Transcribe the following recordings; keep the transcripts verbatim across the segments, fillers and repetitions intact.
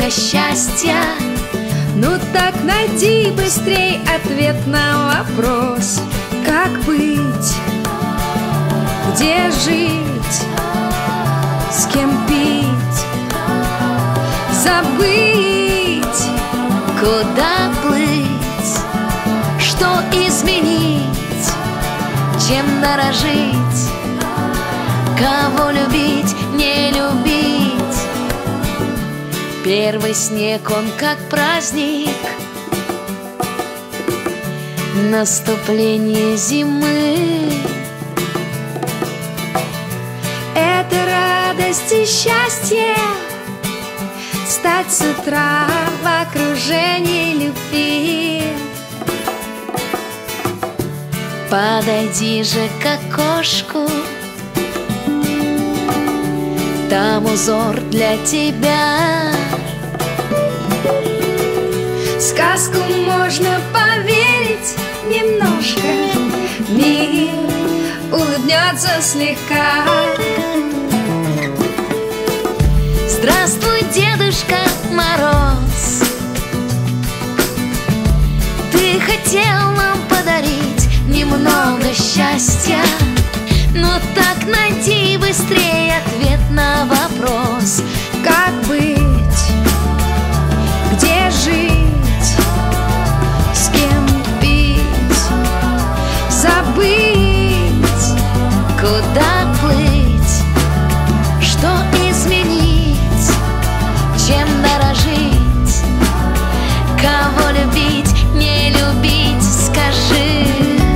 немного счастья. Ну так найди быстрей ответ на вопрос: как быть, где жить, с кем пить, забыть, куда плыть, что изменить, чем дорожить, кого любить, не любить. Первый снег, он как праздник, наступление зимы. Это радость и счастье стать с утра в окружении любви. Подойди же к окошку, там узор для тебя. В сказку можно поверить немножко, мир улыбнется слегка. Здравствуй, Дедушка Мороз, ты хотел нам подарить немного счастья. Но так найди быстрее ответ на вопрос: как быть, где жить, с кем пить, забыть, куда плыть, что изменить, чем дорожить, кого любить, не любить, скажи.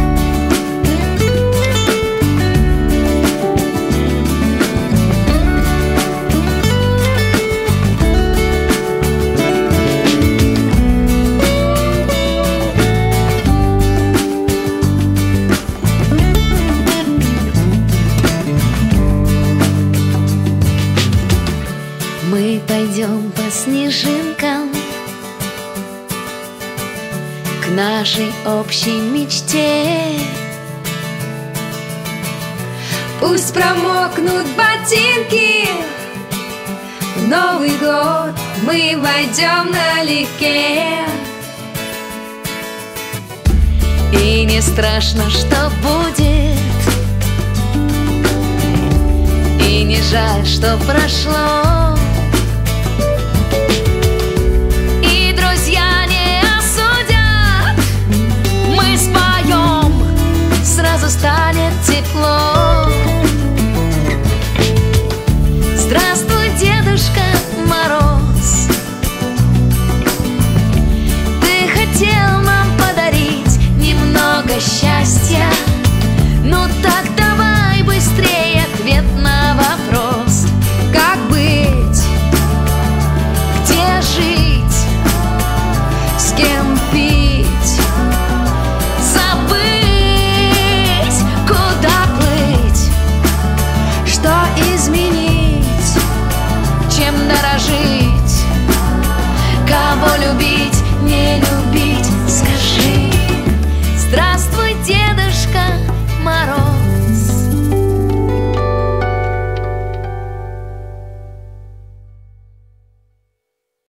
Мы пойдем по снежинкам к нашей общей мечте. Пусть промокнут ботинки, в Новый год мы войдем налегке. И не страшно, что будет, и не жаль, что прошло. И друзья не осудят, мы споем, сразу станет тепло. Здравствуй, Дедушка Мороз, ты хотел нам подарить немного счастья. Ну так давай быстрее ответ на вопрос: как быть, где жить, с кем пить, забыть, куда плыть, что изменить, чем дорожить,